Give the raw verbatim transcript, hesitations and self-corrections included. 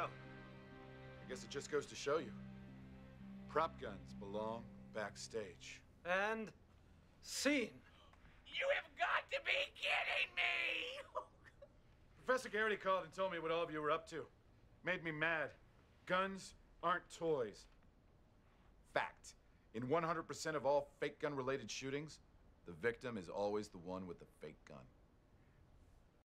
Well, I guess it just goes to show you. Prop guns belong backstage. And scene. You have got to be kidding me! Professor Garrity called and told me what all of you were up to. Made me mad. Guns aren't toys. Fact. In one hundred percent of all fake gun-related shootings, the victim is always the one with the fake gun.